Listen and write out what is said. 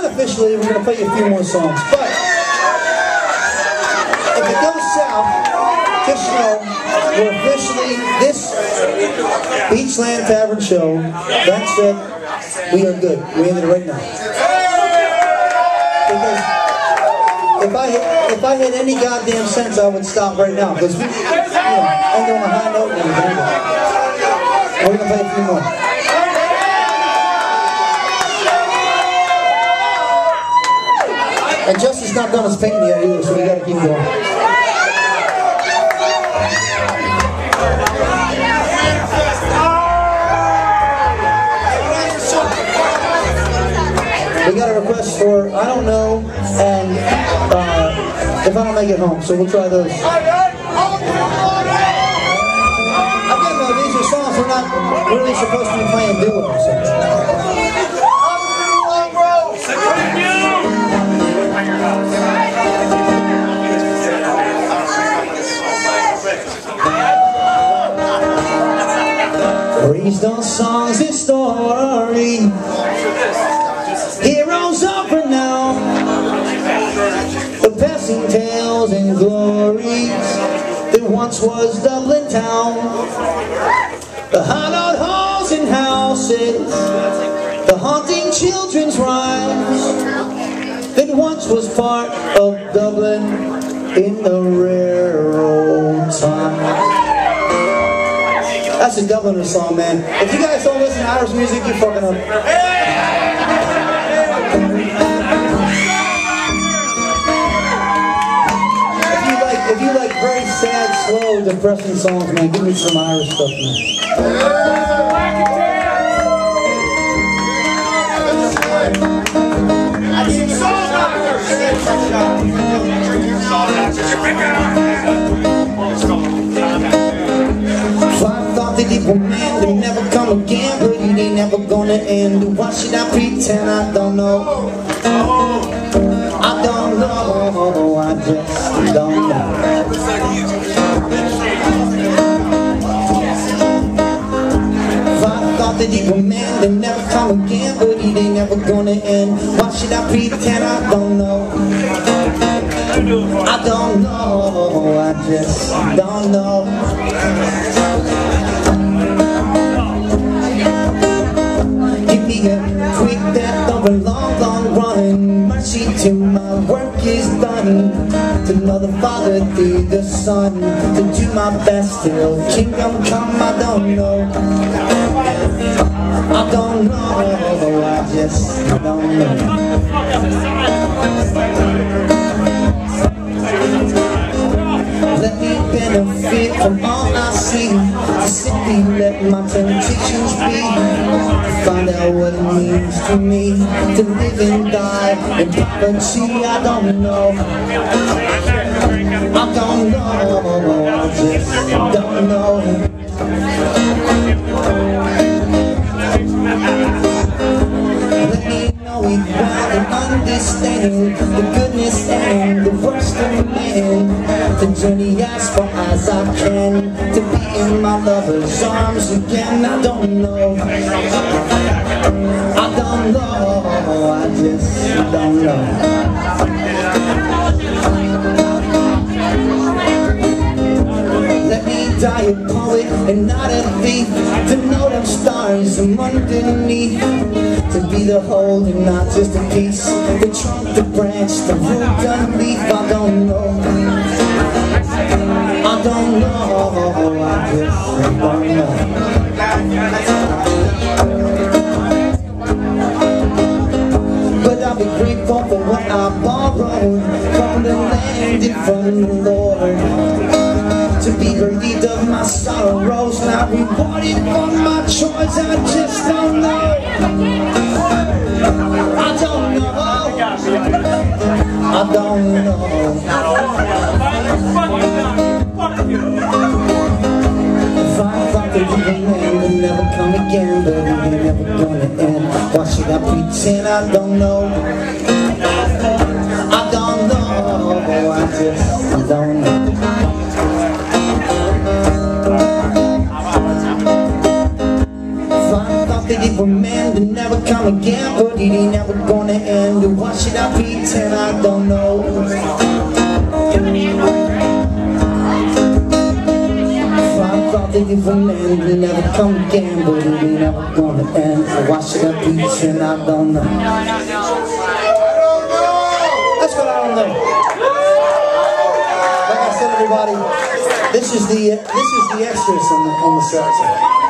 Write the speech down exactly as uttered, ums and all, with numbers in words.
unofficially, we're going to play you a few more songs. But if it goes south, just know we're officially this Beachland Tavern show. That's it. We are good. We ended it right now. Because if I hit, if I had any goddamn sense, I would stop right now. Because we, you know, end on a high note and everything. We're going to play a few more. And Justin's not done his painting yet either, so we gotta keep going. We got a request for I Don't Know and uh, If I Don't Make It Home, so we'll try those. Again though, these are songs we're not really supposed to be playing duos. So. Raised on songs and stories, heroes of renown, the passing tales and glories that once was Dublin town, the hallowed halls and houses, the haunting children's rhymes that once was part of Dublin in the rare old time. That's a Dubliner song, man. If you guys don't listen to Irish music, you're fucking up. If you like, if you like very sad, slow, depressing songs, man, give me some Irish stuff, man. Well, man, they never come again, but it ain't never gonna end. Why should I pretend I don't know? I don't know, I just don't know. If I thought that you were man, they never come again, but it ain't never gonna end. Why should I pretend I don't know? I don't know, I just don't know. Quick death of a long, long run. Mercy till my work is done. To know the Father through the Son. To do my best till kingdom come. I don't know. I don't know. I just don't know. Let me benefit from all I see. To simply let my temptations be. Find out what it means to me to live and die in poverty. I don't know. I don't know. I just don't know. Let me know it well and understand the goodness and the worst of man. To journey as far as I can, to be in my lover's arms again. I don't know. I don't know. I just don't know. Let me die a poet and not a thief. To know them stars from underneath. To be the whole and not just a piece. The trunk, the branch, the root, the leaf. I don't know. I don't know. I just don't know. But I'll be grateful for what I borrowed from the land and from the Lord. To be relieved of my sorrows, not rewarded for my choice. I just don't know. I don't know. I don't know. If I thought that you were man, would never come again, but it ain't never gonna end. Why should I pretend I don't know? I don't know. I just don't know. If I thought that you were man, would never come again, but it it ain't never gonna end. Why should I pretend I don't know? If I thought that it would end, we never come again, but it ain't never gonna end. So why should I pretend I don't know? That's what I don't know. Like I said, everybody, this is the uh, this is the extras on the on the set.